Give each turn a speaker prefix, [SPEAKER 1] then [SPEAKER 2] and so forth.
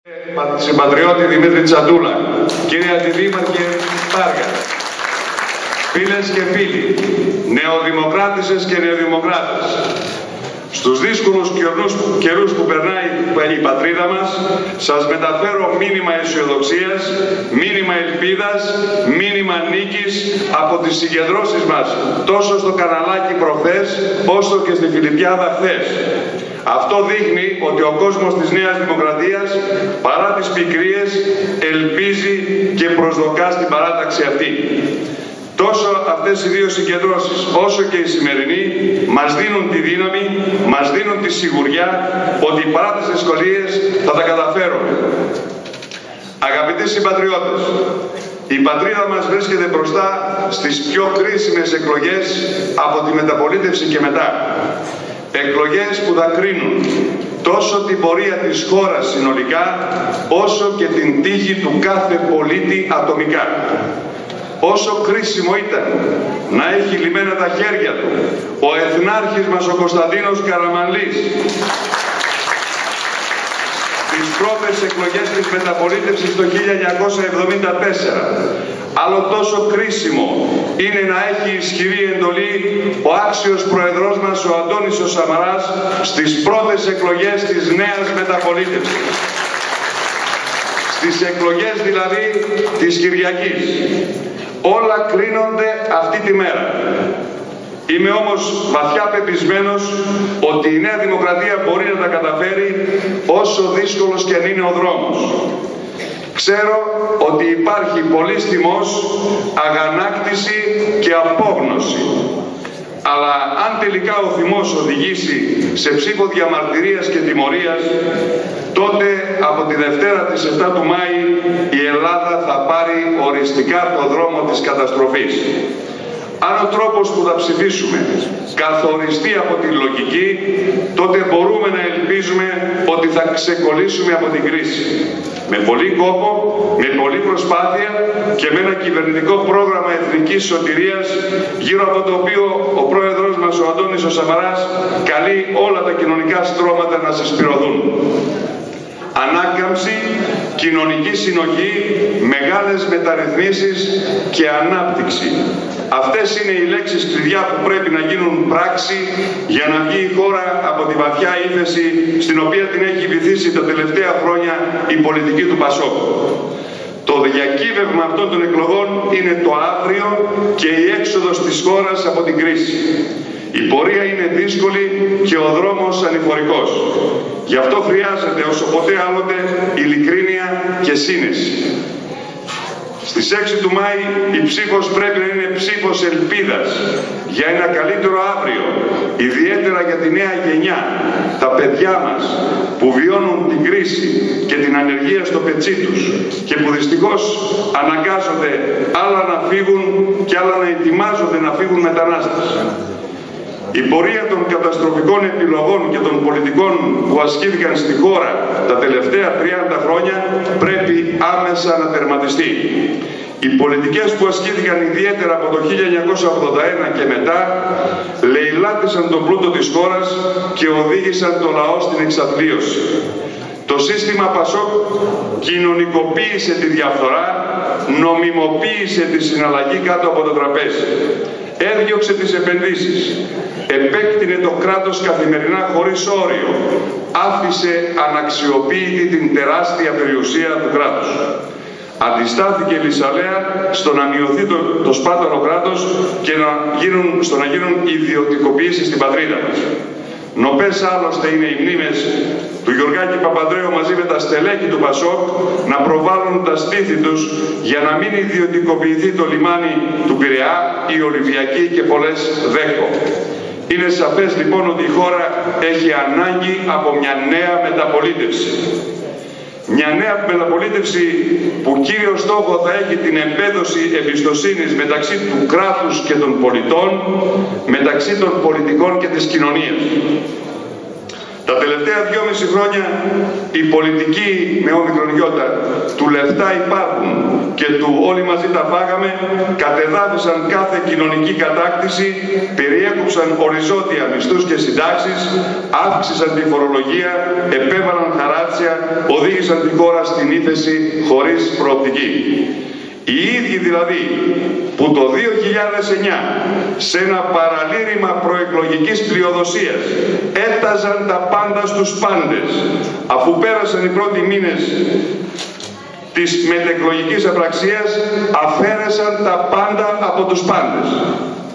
[SPEAKER 1] Συμπατριώτη Δημήτρη Τσαντούλα, κύριε Αντιδήμαρχε Πάργα, φίλες και φίλοι, νεοδημοκράτησες και νεοδημοκράτες, στους δύσκολους καιρούς που περνάει η πατρίδα μας, σας μεταφέρω μήνυμα αισιοδοξίας, μήνυμα ελπίδας, μήνυμα νίκης από τις συγκεντρώσεις μας, τόσο στο Καναλάκι προχθές, όσο και στη Φιλιππιάδα χθες. Αυτό δείχνει ότι ο κόσμος της Νέας Δημοκρατίας, παρά τις πικρίες, ελπίζει και προσδοκά στην παράταξη αυτή. Τόσο αυτές οι δύο συγκεντρώσεις, όσο και η σημερινή, μας δίνουν τη δύναμη, μας δίνουν τη σιγουριά ότι παρά τις δυσκολίες θα τα καταφέρουμε. Αγαπητοί συμπατριώτες, η πατρίδα μας βρίσκεται μπροστά στις πιο κρίσιμες εκλογές από τη μεταπολίτευση και μετά. Εκλογές που θα κρίνουν τόσο την πορεία της χώρας συνολικά, όσο και την τύχη του κάθε πολίτη ατομικά. Όσο κρίσιμο ήταν να έχει λυμμένα τα χέρια του ο εθνάρχης μας ο Κωνσταντίνος Καραμανλής στις πρώτες εκλογές της μεταπολίτευσης το 1974, άλλο τόσο κρίσιμο είναι να έχει ισχυρή εντολή ο άξιος πρόεδρός μας ο Αντώνης ο Σαμαράς στις πρώτες εκλογές της νέας μεταπολίτευσης. Στις εκλογές δηλαδή της Κυριακής. Όλα κρίνονται αυτή τη μέρα. Είμαι όμως βαθιά πεπισμένος ότι η Νέα Δημοκρατία μπορεί να τα καταφέρει όσο δύσκολος και αν είναι ο δρόμος. Ξέρω ότι υπάρχει πολύς θυμός, αγανάκτηση και απόγνωση. Αλλά αν τελικά ο θυμός οδηγήσει σε ψήφο διαμαρτυρίας και τιμωρίας, τότε από τη Δευτέρα της 7 του Μάη η Ελλάδα θα πάρει οριστικά το δρόμο της καταστροφής. Αν ο τρόπος που θα ψηφίσουμε καθοριστεί από τη λογική, τότε μπορούμε να ελπίζουμε ότι θα ξεκολλήσουμε από την κρίση. Με πολύ κόπο, με πολλή προσπάθεια και με ένα κυβερνητικό πρόγραμμα εθνικής σωτηρίας, γύρω από το οποίο ο πρόεδρος μας ο Αντώνης ο Σαμαράς καλεί όλα τα κοινωνικά στρώματα να συσπηρωθούν. Ανάκαμψη, κοινωνική συνοχή, μεγάλες μεταρρυθμίσεις και ανάπτυξη. Αυτές είναι οι λέξεις κλειδιά που πρέπει να γίνουν πράξη για να βγει η χώρα από τη βαθιά ύφεση στην οποία την έχει βυθίσει τα τελευταία χρόνια η πολιτική του Πασόκ. Το διακύβευμα αυτών των εκλογών είναι το αύριο και η έξοδος της χώρας από την κρίση. Η πορεία είναι δύσκολη και ο δρόμος ανηφορικός. Γι' αυτό χρειάζεται όσο ποτέ άλλοτε ειλικρίνεια και σύνεση. Στις 6 του Μάη η ψήφος πρέπει να είναι ψήφος ελπίδας για ένα καλύτερο αύριο, ιδιαίτερα για τη νέα γενιά, τα παιδιά μας που βιώνουν την κρίση και την ανεργία στο πετσί τους και που δυστυχώς αναγκάζονται άλλα να φύγουν και άλλα να ετοιμάζονται να φύγουν μετανάστες. Η πορεία των καταστροφικών επιλογών και των πολιτικών που ασκήθηκαν στη χώρα τα τελευταία 30 χρόνια πρέπει άμεσα να τερματιστεί. Οι πολιτικές που ασκήθηκαν ιδιαίτερα από το 1981 και μετά λαιλάτισαν τον πλούτο της χώρας και οδήγησαν το λαό στην εξαθλίωση. Το σύστημα Πασόκ κοινωνικοποίησε τη διαφθορά, νομιμοποίησε τη συναλλαγή κάτω από το τραπέζι. Έδιωξε τις επενδύσεις, επέκτηνε το κράτος καθημερινά χωρίς όριο, άφησε αναξιοποίητη την τεράστια περιουσία του κράτους. Αντιστάθηκε λησαλέα στο να μειωθεί το σπάταλο κράτος και στο να γίνουν ιδιωτικοποιήσεις στην πατρίδα μας. Νοπές άλλωστε είναι οι μνήμες του Γιωργάκη Παπανδρέου μαζί με τα στελέχη του Πασόκ να προβάλλουν τα στήθη τους για να μην ιδιωτικοποιηθεί το λιμάνι του Πειραιά, η Ολυμπιακή και πολλές δέκο. Είναι σαφές λοιπόν ότι η χώρα έχει ανάγκη από μια νέα μεταπολίτευση. Μια νέα μεταπολίτευση που κύριο στόχο θα έχει την εμπέδωση εμπιστοσύνης μεταξύ του κράτους και των πολιτών, μεταξύ των πολιτικών και της κοινωνίας. Τα τελευταία 2,5 χρόνια οι πολιτικοί με όμικρον γιώτα του λεφτά υπάρχουν και του όλοι μαζί τα φάγαμε, κατεδάφισαν κάθε κοινωνική κατάκτηση, περιέκουψαν οριζόντια μισθούς και συντάξεις, αύξησαν τη φορολογία, επέβαλαν χαράτσια, οδήγησαν τη χώρα στην ύφεση χωρίς προοπτική. Οι ίδιοι δηλαδή που το 2009 σε ένα παραλήρημα προεκλογικής πλειοδοσίας έταζαν τα πάντα στους πάντες, αφού πέρασαν οι πρώτοι μήνες της μετεκλογικής απραξίας, αφαίρεσαν τα πάντα από τους πάντες.